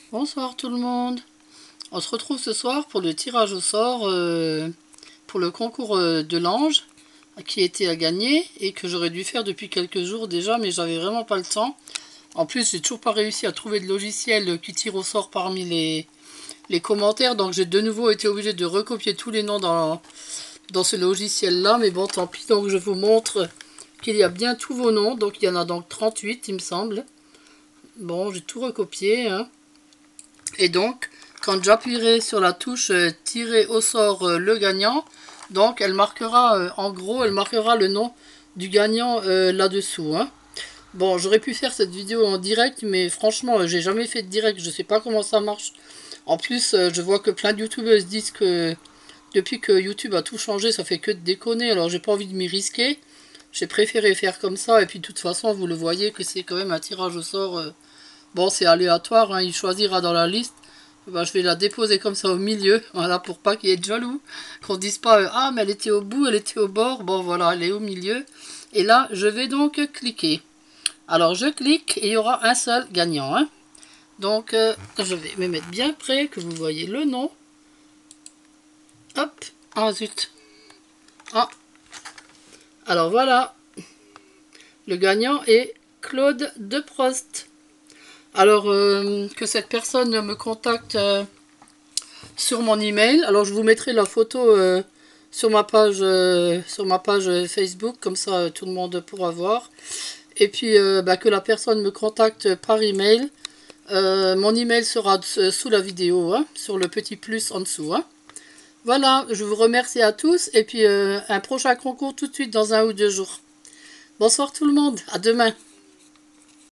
Bonsoir tout le monde. On se retrouve ce soir pour le tirage au sort pour le concours de l'ange qui était à gagner et que j'aurais dû faire depuis quelques jours déjà, mais j'avais vraiment pas le temps. En plus, j'ai toujours pas réussi à trouver de logiciel qui tire au sort parmi les commentaires, donc j'ai de nouveau été obligée de recopier tous les noms dans ce logiciel-là, mais bon, tant pis. Donc je vous montre qu'il y a bien tous vos noms, donc il y en a donc 38 il me semble. Bon, j'ai tout recopié, hein. Et donc, quand j'appuierai sur la touche tirer au sort le gagnant, donc elle marquera, en gros, elle marquera le nom du gagnant là-dessous, hein. Bon, j'aurais pu faire cette vidéo en direct, mais franchement, j'ai jamais fait de direct, je sais pas comment ça marche. En plus, je vois que plein de youtubeuses disent que depuis que YouTube a tout changé, ça fait que de déconner, alors j'ai pas envie de m'y risquer. J'ai préféré faire comme ça, et puis de toute façon, vous le voyez que c'est quand même un tirage au sort. Bon, c'est aléatoire, hein, il choisira dans la liste. Ben, je vais la déposer comme ça au milieu, voilà, pour pas qu'il y ait de jaloux. Qu'on dise pas, ah, mais elle était au bout, elle était au bord. Bon, voilà, elle est au milieu. Et là, je vais donc cliquer. Alors, je clique et il y aura un seul gagnant, hein. Donc, je vais me mettre bien près, que vous voyez le nom. Hop, ah zut. Ah, alors voilà, le gagnant est Claude Deprost. Alors, que cette personne me contacte sur mon email. Alors je vous mettrai la photo sur ma page Facebook, comme ça tout le monde pourra voir. Et puis que la personne me contacte par email. Mon email sera sous la vidéo, hein, sur le petit plus en dessous, hein. Voilà, je vous remercie à tous et puis un prochain concours tout de suite dans 1 ou 2 jours. Bonsoir tout le monde, à demain.